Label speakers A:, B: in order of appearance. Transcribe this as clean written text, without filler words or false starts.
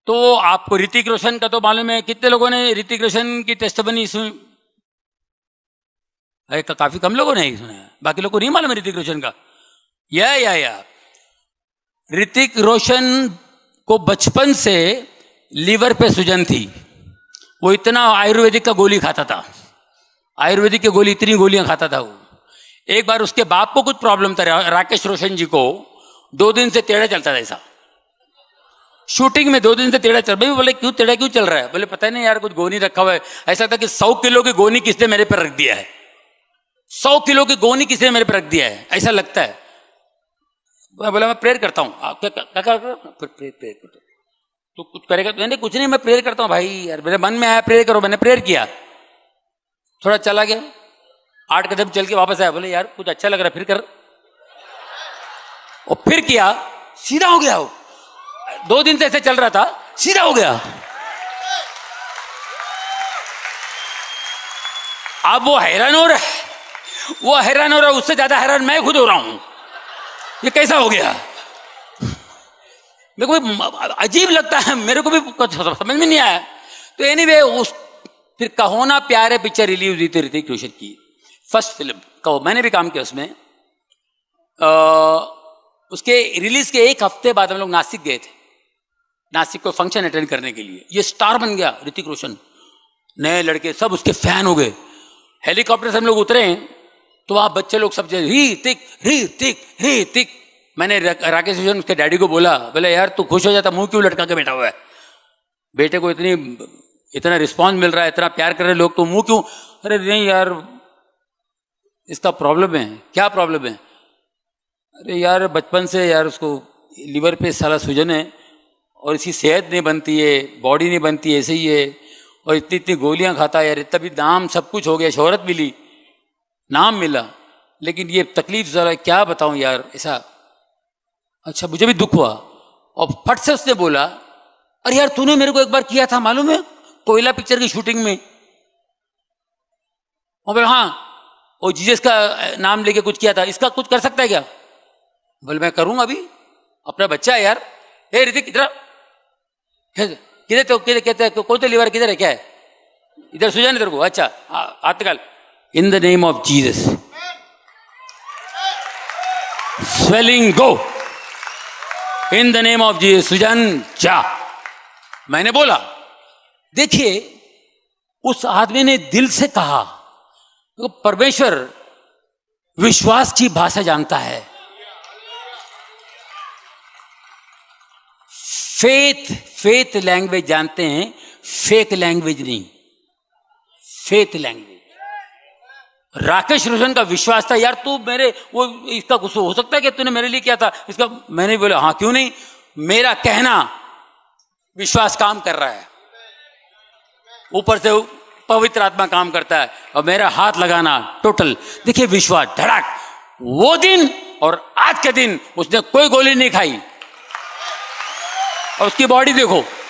A: तो आपको ऋतिक रोशन का तो मालूम है, कितने लोगों ने ऋतिक रोशन की टेस्टिमनी सुनी? काफी कम लोगों ने ही सुना है, बाकी लोगों को नहीं मालूम है ऋतिक रोशन का। या ऋतिक रोशन को बचपन से लीवर पे सूजन थी। वो इतना आयुर्वेदिक का गोली खाता था, आयुर्वेदिक की गोली, इतनी गोलियां खाता था वो। एक बार उसके बाप को कुछ प्रॉब्लम था, राकेश रोशन जी को 2 दिन से टेढ़ा चलता था ऐसा। शूटिंग में 2 दिन से टेढ़ा चल, भाई बोले क्यों टेढ़ा क्यों चल रहा है? बोले पता नहीं यार, कुछ गोनी रखा हुआ है। ऐसा था कि 100 किलो की गोनी किसने मेरे पर रख दिया है, 100 किलो की गोनी किसने मेरे पर रख दिया है, ऐसा लगता है। बोला मैं प्रेयर करता हूँ। प्रेयर करता तो कुछ करेगा? मैंने कुछ नहीं, मैं प्रेयर करता हूँ भाई यार, मेरे मन में आया प्रेयर करो। मैंने प्रेयर किया, थोड़ा चला गया, 8 कदम चल के वापस आया। बोले यार कुछ अच्छा लग रहा है, फिर कर। और फिर किया, सीधा हो गया वो। 2 दिन से ऐसे चल रहा था, सीधा हो गया। अब वो हैरान हो रहा है, वो हैरान हो रहा है, उससे ज्यादा हैरान मैं खुद हो रहा हूं, ये कैसा हो गया? मेरे को अजीब लगता है, मेरे को भी कुछ समझ में नहीं आया। तो एनीवे उस फिर कहो ना प्यारे पिक्चर रिलीज हुई थी ऋतिक रोशन की, फर्स्ट फिल्म कहो, मैंने भी काम किया उसमें। उसके रिलीज के 1 हफ्ते बाद हम लोग नासिक गए थे, नासिक को फंक्शन अटेंड करने के लिए। ये स्टार बन गया ऋतिक रोशन, नए लड़के सब उसके फैन हो गए। हेलीकॉप्टर से हम लोग उतरे तो वहां बच्चे लोग सब ऋतिक ऋतिक ऋतिक। मैंने राकेश रोशन उसके डैडी को बोला, बोले यार तू खुश हो जाता, मुंह क्यों लटका के बैठा हुआ है? बेटे को इतना रिस्पॉन्स मिल रहा है, इतना प्यार कर रहे लोग, तो मुंह क्यों? अरे नहीं यार, इसका प्रॉब्लम है। क्या प्रॉब्लम है? अरे यार बचपन से यार उसको लीवर पे साला सूजन है, और इसकी सेहत नहीं बनती है, बॉडी नहीं बनती है, ऐसे ही है, और इतनी इतनी गोलियां खाता है यार। इतना भी नाम सब कुछ हो गया, शोहरत मिली, नाम मिला, लेकिन ये तकलीफ जरा क्या बताऊं यार ऐसा। अच्छा, मुझे भी दुख हुआ। और फट से उसने बोला, अरे यार तूने मेरे को एक बार किया था मालूम है, कोयला पिक्चर की शूटिंग में। और बोले हाँ, वो जीसस का नाम लेके कुछ किया था, इसका कुछ कर सकता है क्या? बोले मैं करूंगा अभी, अपना बच्चा है यार। हे ऋतिक इधर किधर, तो किधर कहते हैं, कौन तो लीवर किधर है, क्या है? इधर सुजान इधर को। अच्छा हाथ निकाल। In the name of Jesus, swelling go, in the name of Jesus, सुजान जा। मैंने बोला देखिए, उस आदमी ने दिल से कहा, तो परमेश्वर विश्वास की भाषा जानता है। फेथ लैंग्वेज जानते हैं, फेक लैंग्वेज नहीं, फेथ लैंग्वेज। राकेश रोशन का विश्वास था, यार तू मेरे वो इसका कुछ हो सकता है कि तूने मेरे लिए किया था इसका? मैंने बोला हाँ क्यों नहीं, मेरा कहना विश्वास काम कर रहा है, ऊपर से पवित्र आत्मा काम करता है, और मेरा हाथ लगाना टोटल। देखिए विश्वास धड़ाक। वो दिन और आज के दिन उसने कोई गोली नहीं खाई, और उसकी बॉडी देखो।